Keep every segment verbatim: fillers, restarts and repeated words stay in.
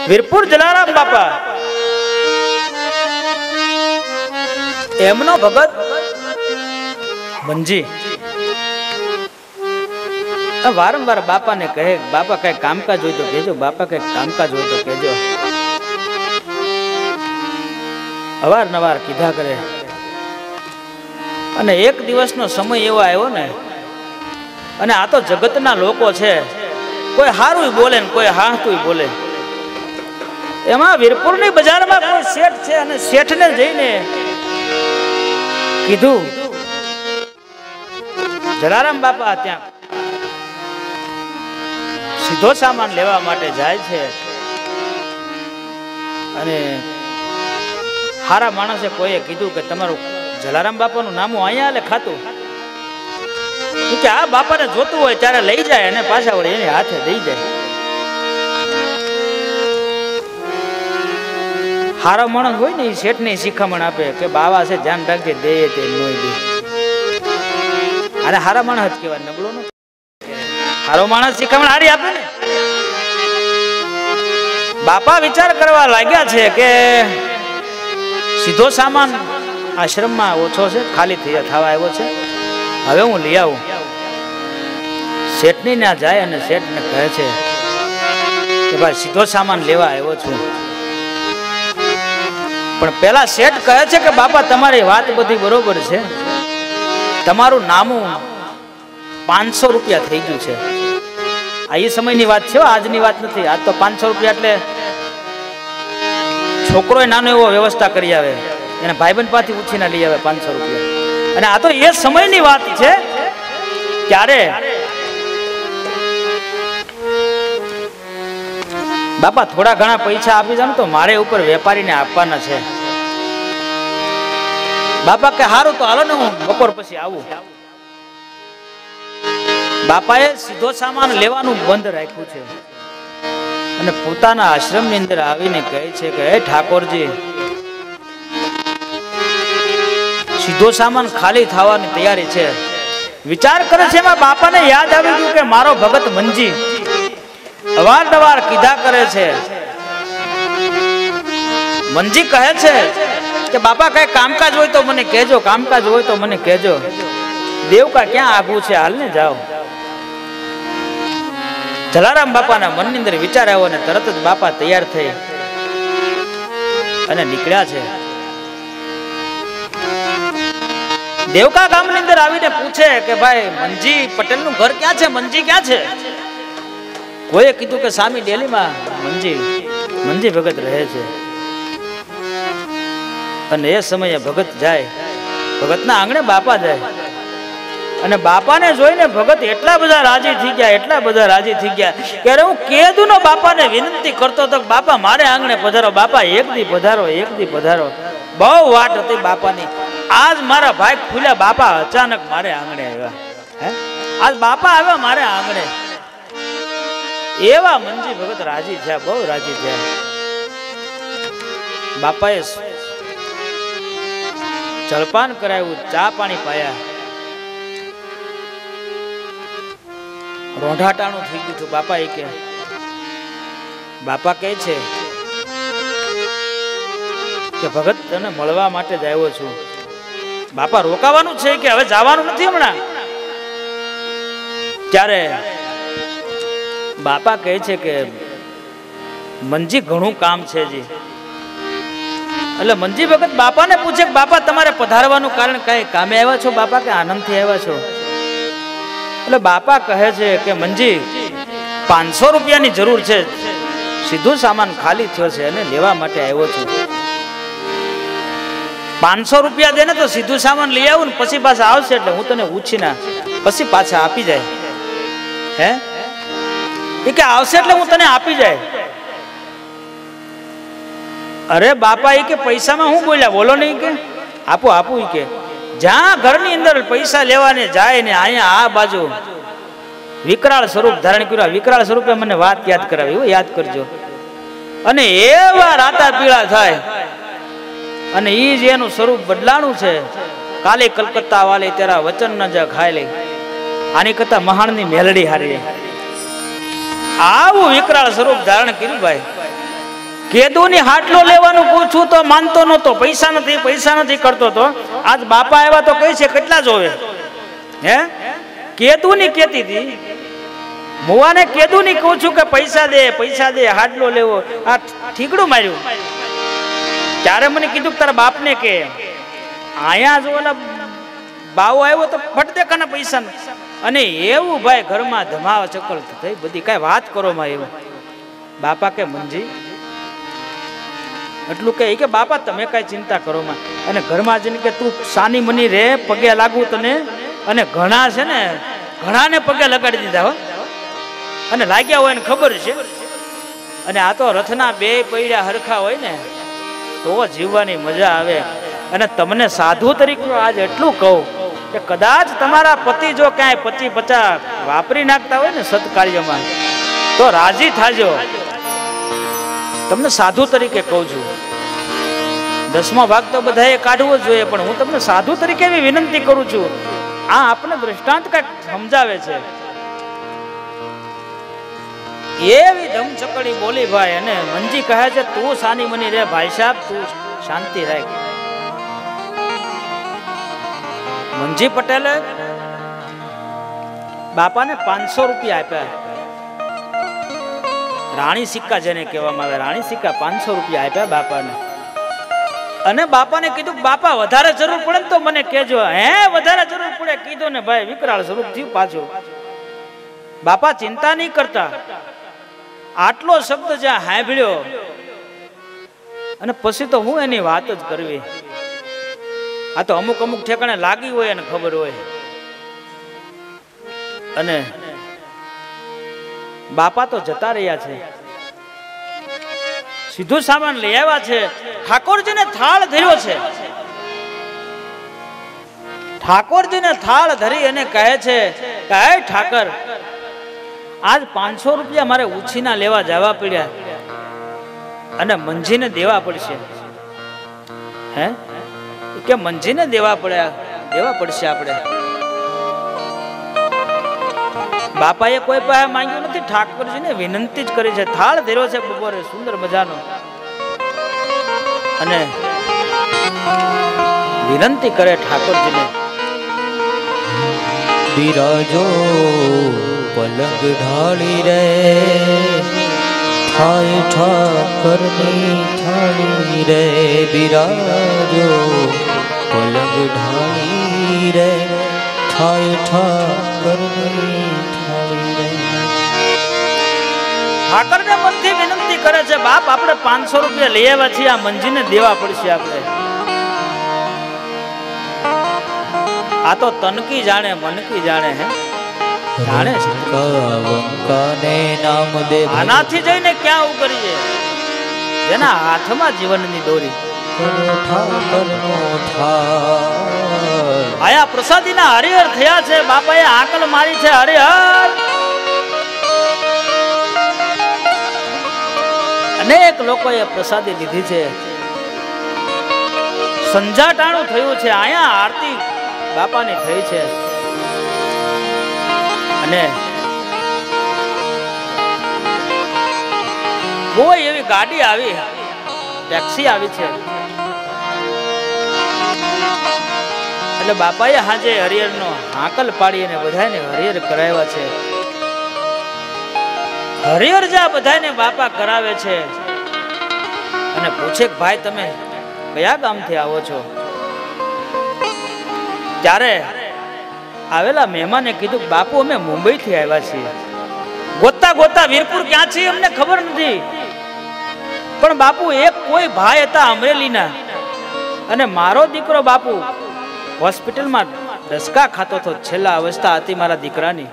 વીરપુર જલારામ બાપા એમનો ભગત મંજી વારંવાર બાપાને કહે, બાપા કઈ કામકાજ હોય તો કહેજો, બાપા કઈ કામકાજ હોય તો કહેજો. અવારનવાર કીધા કરે. અને એક દિવસનો સમય એવો આવ્યો ને, અને આ તો જગતના લોકો છે, કોઈ હારું બોલે ને કોઈ હાહતું બોલે. એમાં વીરપુરની બજારમાં કોઈ શેઠ છે, અને શેઠને જઈને કીધું જલારામ બાપા ત્યાં સીધો સામાન લેવા માટે જાય છે, અને હારા માણસે કોઈએ કીધું કે તમારું જલારામ બાપાનું નામું અહીંયા લે ખાતું, કે આ બાપાને જોતું હોય ત્યારે લઈ જાય અને પાછા વળી એની હાથે દઈ જાય. હારો માણસ હોય ને એ શેઠ ને શિખામણ આપે કે બાવા છે ધ્યાન રાખજે, દે તે નોય દે. અરે હારા માણસ જ કહેવાય, નબળો નો. હારો માણસ શિખામણ હારી આપે ને. બાપા વિચાર કરવા લાગ્યા છે કે સીધો સામાન આશ્રમમાં ઓછો છે, ખાલી થઈ થવા આવ્યો છે, હવે હું લઈ આવું. શેઠની ના જાય અને શેઠને કહે છે કે ભાઈ સીધો સામાન લેવા આવ્યો છું. પણ પેલા શેઠ કહે છે કે બાપા તમારી વાત બધી બરોબર છે, તમારું નામું પાંચસો રૂપિયા થઈ ગયું છે. આ એ સમયની વાત છે, આજની વાત નથી. આજ તો પાંચસો રૂપિયા એટલે છોકરો નાનો એવો વ્યવસ્થા કરી આવે, એને ભાઈબંધ પાસેથી ઉછીને લઈ આવે પાંચસો રૂપિયા. અને આ તો એ સમયની વાત છે ત્યારે બાપા થોડા ઘણા પૈસા આપી જાવ તો મારે ઉપર વેપારીને આપવાના છે. બાપા કે હારું તો હાલો ને હું બપોર પછી આવું. બાપાએ સીધો સામાન લેવાનું બંધ રાખ્યું છે અને પોતાના આશ્રમની અંદર આવીને કહે છે કે હે ઠાકોરજી, સીધો સામાન ખાલી થવાની તૈયારી છે. વિચાર કરે છે, એમાં બાપાને યાદ આવી ગયું કે મારો ભગત મંજી અવારનવાર કીધા કરે છે. મંજી કહે છે કે બાપા કઈ કામકાજ હોય તો મને કહેજો, કામકાજ હોય તો મને કહેજો. દેવકા ક્યાં આગું છે, હાલ ને જાઓ. જલારામ બાપાના મનની અંદર વિચાર આવ્યો અને તરત જ બાપા તૈયાર થઈ અને નીકળ્યા છે. દેવકા ગામની અંદર આવીને પૂછે કે ભાઈ મંજી પટેલ નું ઘર ક્યાં છે, મંજી ક્યાં છે? કોઈએ કીધું કે સામી ડેલીમાં મંજી મંજી ભગત રહે છે. અને એ સમયે ભગત જાય, ભગતના આંગણે બાપા જાય, અને બાપાને જોઈને ભગત એટલા બધા રાજી થઈ ગયા, એટલા બધા રાજી થઈ ગયા કે હું કેદુનો બાપાને વિનંતી કરતો હતો કે બાપા મારે આંગણે પધારો, બાપા એક દી પધારો, એક દી પધારો. બહુ વાટ હતી બાપાની. આજ મારા ભાઈ ખુલ્યા, બાપા અચાનક મારે આંગણે આવ્યા. હે આજ બાપા આવ્યા મારે આંગણે. એવા મંજી ભગત રાજી થયા, બહુ રાજી થયા. બાપાએ જળપાન કરાવ્યું, ચા પાણી પાયા. રોઢાટાણું થઈ ગયું હતું. બાપા એ કે બાપા કહે છે કે ભગત તને મળવા માટે જ આવ્યો છું. બાપા રોકાવાનું છે કે હવે જવાનું નથી હમણાં? ત્યારે બાપા કહે છે કે મંજી ઘણું કામ છે જી. એટલે મંજી ભગત બાપાને પૂછે કે બાપા તમારે પધારવાનું કારણ કઈ કામે આવ્યા છો બાપા કે આનંદથી આવ્યા છો? એટલે બાપા કહે છે કે મંજી પાંચસો રૂપિયાની જરૂર છે, સીધું સામાન ખાલી થયો છે અને લેવા માટે આવ્યો છું. પાંચસો રૂપિયા દે ને તો સીધું સામાન લઈ આવું ને પછી પાછા આવશે એટલે હું તને ઉછીના પછી પાછા આપી જાય. હે એ કે આવશે એટલે હું તને આપી જાય. અરે બાપા એ કે પૈસામાં હું બોલ્યા, બોલો નહીં કે આપો આપો. એ કે જ્યાં ઘરની અંદર પૈસા લેવાને જાય ને અહીંયા આ બાજુ વિકરાળ સ્વરૂપ ધારણ કર્યું. વિકરાળ સ્વરૂપે મને વાત યાદ કરાવી, એવું યાદ કરજો. અને એવા રાતા પીળા થાય અને ઈ જ એનું સ્વરૂપ બદલાણું છે. કાલે કલકત્તા વાલે તેરા વચન ન જ ખાઈ લે, આની કરતા મહાણની મેલડી હારી. આવું વિકરાળ સ્વરૂપ ધારણ કર્યું ભાઈ. કેદુની હાટલો લેવાનું પૂછું તો માનતો નતો, પૈસા નથી પૈસા નથી કરતો તો. આજ બાપા આવ્યા તો કઈ છે કેટલા જોવે હે? કેદુની કેતી હતી, મુવાને કેદુની કહું છું કે પૈસા દે પૈસા દે, હાટલો લેવો. આ ઠીકડું માર્યું. ત્યારે મને કીધું કે તારા બાપને કે આયા જો ઓલા બાવો આવ્યો તો ફટ દેખાના પૈસા. અને એવું ભાઈ ઘરમાં ધમાવ ચકલ થઈ બધી, કઈ વાત કરો માં. એવું બાપા કે મંજી એટલું કહે કે બાપા તમે કઈ ચિંતા કરો માં. અને ઘરમાં જઈને કે તું સાની મની રે, પગે લાગુ તને. અને ઘણા છે ને ઘણા ને પગે લગાડી દીધા હો, અને લાગ્યા હોય ને ખબર છે. અને આ તો રથના બે પૈડા હરખા હોય ને તો જીવવાની મજા આવે. અને તમને સાધુ તરીકે આજ એટલું કહું કે કદાચ તમારા પતિ જો ક્યાંય પચી પચાસ વાપરી નાખતા હોય ને સત્કાર્યમાં તો રાજી થાજો. તમને સાધુ તરીકે કહું છું. દસમા ભાગ તો બધાએ કાઢવો જ જોઈએ, પણ હું તમને સાધુ તરીકે એવી વિનંતી કરું છું. આ આપણને દ્રષ્ટાંત કઈક સમજાવે છે. એવી ધમચકડી બોલી ભાઈ. અને મંજી કહે છે તું સાની મની રે ભાઈ સાહેબ, તું શાંતિ રાખ. મંજી પટેલે બાપાને પાંચસો રૂપિયા આપ્યા. રાણી સિક્કા જેને કહેવામાં આવે, રાણી સિક્કા પાંચસો રૂપિયા આપ્યા બાપાને. અને બાપાને કીધું બાપા વધારે જરૂર પડે ને તો મને કહેજો. હે વધારે જરૂર પડે કીધું ને ભાઈ વિકરાળ સ્વરૂપ થયું પાછું. બાપા ચિંતા નહીં કરતા. આટલો શબ્દ જ્યાં સાંભળ્યો અને પછી તો હું એની વાત જ કરવી. આ તો અમુક અમુક ઠેકાણે લાગી હોય અને ખબર હોય. અને બાપા તો જતા રહ્યા છે, સીધું સામાન લઈ આવ્યા છે. ઠાકોરજીને થાળ ધર્યો છે. ઠાકોરજીને થાળ ધરી અને કહે છે કે હે ઠાકર, આજ પાંચસો રૂપિયા મારે ઉછીના લેવા જવા પડ્યા અને મંજીને દેવા પડશે. હે કે મંજીને દેવા પડ્યા દેવા પડશે આપણે. બાપાએ કોઈ પાસે માંગ્યું નથી, ઠાકોરજીને વિનંતી જ કરી છે. થાળ ધર્યો છે બપોરે સુંદર મજાનો, અને વિનંતી કરે ઠાકોરજીને. બિરાજો પલંગ ઢાળી રે, થાય ઠાકરની થાળી રે. બિરાજો પલંગ ઢાળી રે, થાય ઠાકરની થાળી રે. ઠાકરને મનથી વિનંતી કરે છે બાપ આપણે પાંચસો રૂપિયા લઈ આવ્યા છીએ, આ મંજીને દેવા પડશે આપણે. આ તો તનકી જાણે મનકી જાણે હે જાણે કંકાને નામ દે. આનાથી જઈને ક્યાં ઉકરીએ જેના હાથમાં જીવનની દોરી. આયા પ્રસાદીના હરિહર થયા છે. બાપાએ આકલ મારી છે હરિહર. અનેક લોકોએ પ્રસાદી લીધી છે. સંજાટાણું થયું છે. આયા આરતી બાપાની થઈ છે. અને કોઈ એવી ગાડી આવી, ટેક્સી આવી છે. એટલે બાપાએ હાજે હરિહર નો હાકલ પાડી અને બધાને હરિહર કરાવ્યા છે. હરિહર જા બધાને બાપા કરાવે છે. અને પૂછે કે ભાઈ તમે કયા ગામથી આવો છો? ત્યારે આવેલા મહેમાને કીધું બાપુ અમે મુંબઈ થી આવ્યા છીએ. ગોતા ગોતા વીરપુર ક્યાં છે અમને ખબર નથી, પણ બાપુ એક કોઈ ભાઈ હતા અમરેલીના, અને મારો દીકરો બાપુ હોસ્પિટલમાં ડસકા ખાતો હતો. છેલ્લા અવસ્થા હતી મારા દીકરાની.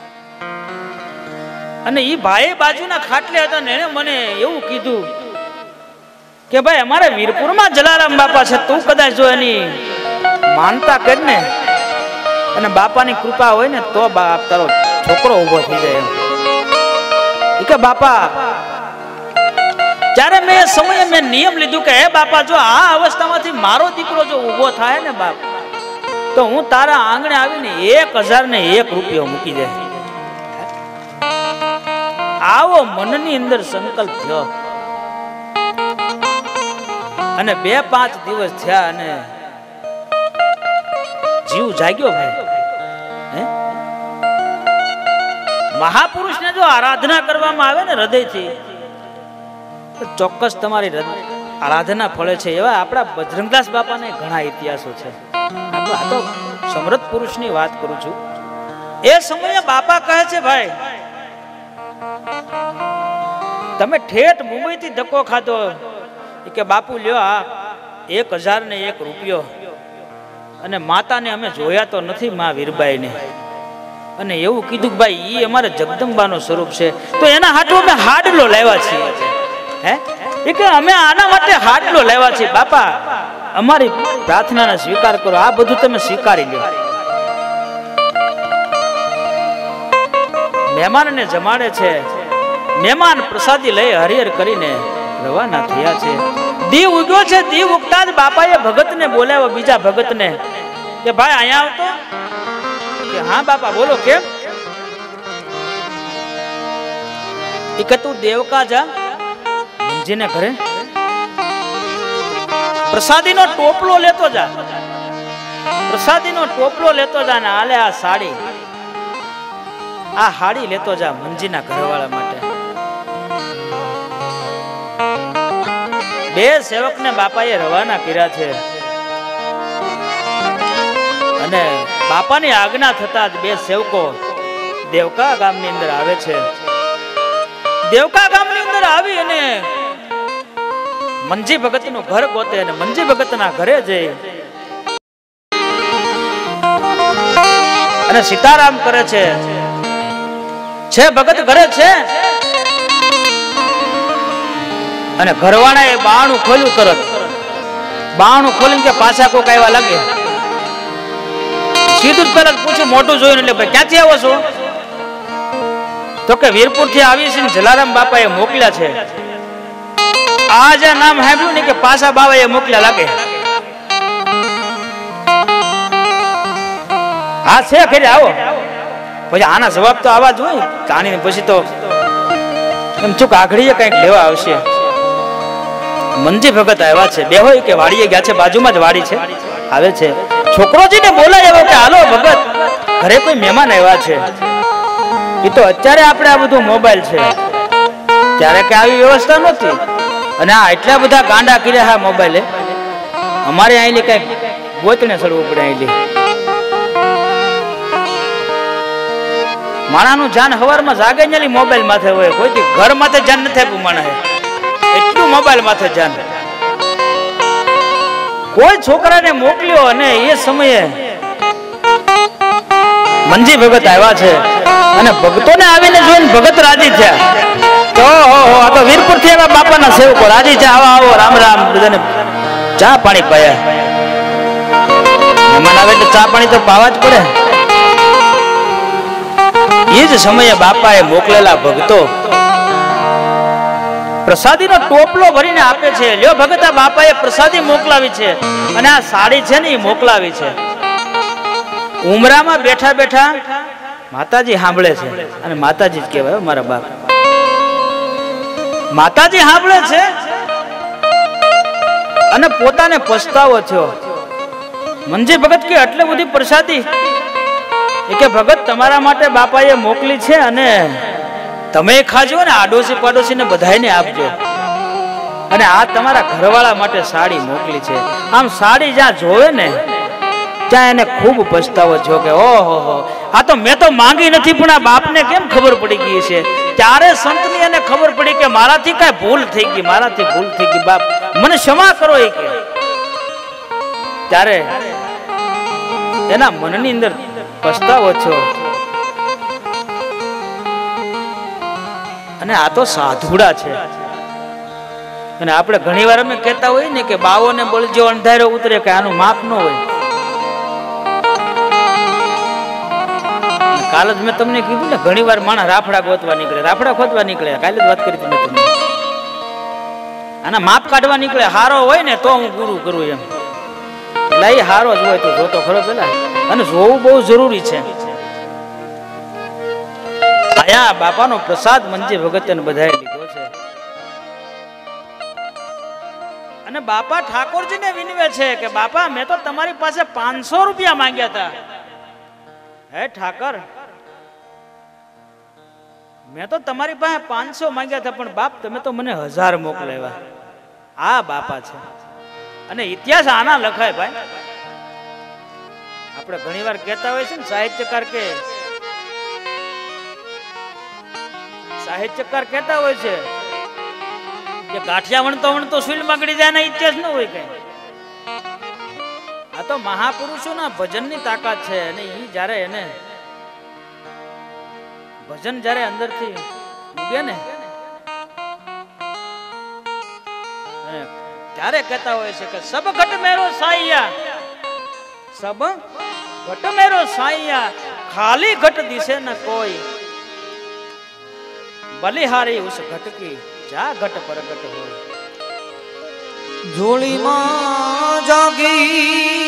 અને ઈ ભાઈ બાજુના ખાટલે હતા ને એને મને એવું કીધું કે ભાઈ અમારે વીરપુરમાં જલારામ બાપા છે, તું કદાચ જો એની માનતા કરીને અને બાપાની કૃપા હોય ને તો બાપ તારો છોકરો ઉભો થઈ જાય. એમ કે બાપા ત્યારે મેં એ સમયે મેં નિયમ લીધું કે હે બાપા જો આ અવસ્થામાંથી મારો દીકરો જો ઉભો થાય ને બાપ તો હું તારા આંગણે આવીને એક હજાર ને એક રૂપિયો મૂકી દે. આવો મનની અંદર સંકલ્પ થયો. અને બે પાંચ દિવસ થયા અને જીવ જાગ્યો ભાઈ. હે મહાપુરુષને જો આરાધના કરવામાં આવે ને હૃદયથી તો ચોક્કસ તમારી આરાધના ફળે છે. એવા આપણા બજરંગદાસ બાપાને ઘણા ઇતિહાસો છે. આ તો સમર્થ પુરુષની વાત કરું છું. એ સમયે બાપા કહે છે ભાઈ તમે ઠેઠ મુંબઈ થી ધક્કો ખાધો કે બાપુ લ્યો આ એક હજાર ને એક રૂપિયો અને માતાને અમે જોયા તો નથી માં વીરબાઈ ને અને એવું કીધું કે ભાઈ ઈ અમારે જગદંબાનું સ્વરૂપ છે તો એના હાટુ અમે હાડલો લાવ્યા છીએ. હે એ કે અમે આના માટે હાડલો લાવ્યા છીએ. બાપા અમારી પ્રાર્થનાને સ્વીકાર કરો. આ બધું તમે સ્વીકારી લો. મહેમાનને જમાડે છે. મહેમાન પ્રસાદી લઈ હરિહર કરીને રવાના થયા છે. દીવ ઉગ્યો છે. દીવ ઉગતા જ બાપાએ ભગતને બોલાવ્યો, બીજા ભગતને કે ભાઈ અહીંયા આવતો. કે હા બાપા બોલો કેમ? એ કે તું દેવકા જા મંજીને ઘરે પ્રસાદીનો ટોપલો લેતો જા. પ્રસાદીનો ટોપલો લેતો જા ને આલે આ સાડી આ હાડી લેતો જા મંજીના ઘરવાળા માટે. બે સેવકને બાપાએ રવાના કર્યા છે અને બાપાની આજ્ઞા થતા જ બે સેવકો દેવકા ગામની અંદર આવે છે. દેવકા ગામની અંદર આવી અને મંજી ભગતનું ઘર ગોતે અને મંજી ભગતના ઘરે જઈ અને સીતારામ કરે છે. છે ભગત ઘરે છે અને ઘરવાળા એ બાણું ખોલ્યું. તરત બાણું ખોલીને કે પાછા કોક આવ્યા લાગે. સીધું જ પેલા પૂછ્યું મોટું જોયું એટલે ભાઈ ક્યાંથી આવો છો? તો કે વીરપુર થી આવી છે જલારામ બાપા એ મોકલ્યા છે. આ જે નામ સાંભળ્યું ને કે પાછા બાવા એ મોકલ્યા લાગે. હા છે ખરી આવો. પછી આના જવાબ તો આવા જ હોય. જાણીને પછી તો એમ ચૂક આઘડીએ કઈક લેવા આવશે. મંજી ભગત આવ્યા છે. બે હોય કે વાડીએ ગયા છે, બાજુમાં જ વાડી છે. આવે છે છોકરોજીને બોલાવ્યો કે હાલો ભગત ઘરે કોઈ મહેમાન આવ્યા છે. એ તો અત્યારે આપણે આ બધું મોબાઈલ છે, ત્યારે કે આવી વ્યવસ્થા નહોતી અને આ એટલા બધા ગાંડા કર્યા હા મોબાઈલે. અમારે અહીંલી કઈક ગોતને ચડવું પડે. અહીંલી માણાનું જાન હવારમાં જાગે ને મોબાઈલ માથે હોય. કોઈ ઘર માથે જાન નથી આપ્યું માણસે, એટલું મોબાઈલ માથે જાન. કોઈ છોકરાને મોકલ્યો અને એ સમયે મંજી ભગત આવ્યા છે અને ભગતોને આવીને જોઈને ભગત રાજી થયા. તો આ તો વીરપુર થી આવ્યા બાપાના સેવકો રાજી છે. આવો આવો રામ રામ બધાને ચા પાણી પાયા. મહેમાન આવે એટલે ચા પાણી તો પાવા જ પડે. એ જ સમયે બાપાએ મોકલેલા ભક્તો પ્રસાદીનો ટોપલો ભરીને આપે છે. લ્યો ભગત આ બાપાએ પ્રસાદી મોકલાવી છે અને આ સાડી છે ને એ મોકલાવી છે. ઉમરામાં બેઠા બેઠા માતાજી સાંભળે છે અને માતાજી જ કહેવાય મારા બાપ. માતાજી સાંભળે છે અને પોતાને પછતાવો થયો. મંજી ભગત કે આટલી બધી પ્રસાદી એ કે ભગત તમારા માટે બાપાએ મોકલી છે અને તમે ખાજો ને આડોશી પાડોશી ને બધાને આપજો. અને આ તમારા ઘરવાળા માટે સાડી મોકલી છે. આમ સાડી જ્યાં જોવે ને ત્યાં એને ખૂબ પછતાવો થયો કે ઓહો આ તો મેં તો માંગી નથી પણ આ બાપને કેમ ખબર પડી ગઈ છે. ત્યારે સંતની એને ખબર પડી કે મારાથી કઈ ભૂલ થઈ ગઈ, મારાથી ભૂલ થઈ ગઈ, બાપ મને ક્ષમા કરો. એ કે ત્યારે એના મનની અંદર પછતાવો થયો. અને આ તો સાધુડા છે. અને આપણે ઘણી વાર અમે કહેતા હોય ને કે બાવો ને બળજો અંધારો ઉતરે કે આનું માપ ન હોય. કાલ જ મેં તમને કીધું ને ઘણી વાર માણસ રાફડા ગોતવા નીકળે, રાફડા ખોદવા નીકળે. કાલે જ વાત કરી હતી મેં તમને. આના માપ કાઢવા નીકળે. હારો હોય ને તો હું ગુરુ કરું એમ. એટલે એ હારો જ હોય તો જોતો ખરો પેલા. અને જોવું બહુ જરૂરી છે. આયા બાપાનો પ્રસાદ મંજી ભગત બધાએ લીધો છે. અને અને બાપા ઠાકોરજીને વિનવે છે કે બાપા મેં તો તમારી પાસે પાંચસો રૂપિયા માંગ્યા હતા. હે ઠાકર, મેં તો તમારી પાસે પાંચસો માંગ્યા હતા, પણ બાપ તમે તો મને હજાર મોકલાવ્યા. આ બાપા છે. અને ઇતિહાસ આના લખાય ભાઈ. આપણે ઘણી વાર કહેતા હોય છે ને, સાહિત્યકાર કે સાહિત્યકાર કહેતા હોય છે કે ગાંઠિયા વણતો વણતો સુઈલ માગડી જાય, એના ઇતિહાસ ન હોય કઈ. આ તો મહાપુરુષોના ભજનની તાકાત છે. અને એ જ્યારે એને ભજન જ્યારે અંદરથી ઉગે ને ત્યારે કહેતા હોય છે કે સબ ઘટ મેરો સાઈયા, સબ ઘટ મેરો સાઈયા, ખાલી ઘટ દિશે ન કોઈ, બલિહારી ઉસ ઘટ કી જા ઘટ પ્રગટ હોય. જોડીમાં જાગી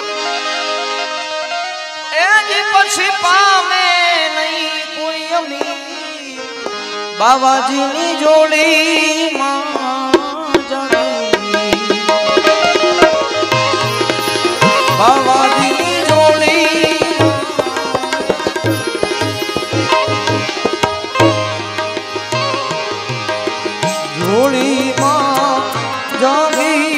એની પછી પામે નહીં કોઈ અમી, બાવાજીની જોડીમાં જાગી, બાવાજીની જોડી જોડીમાં જાગી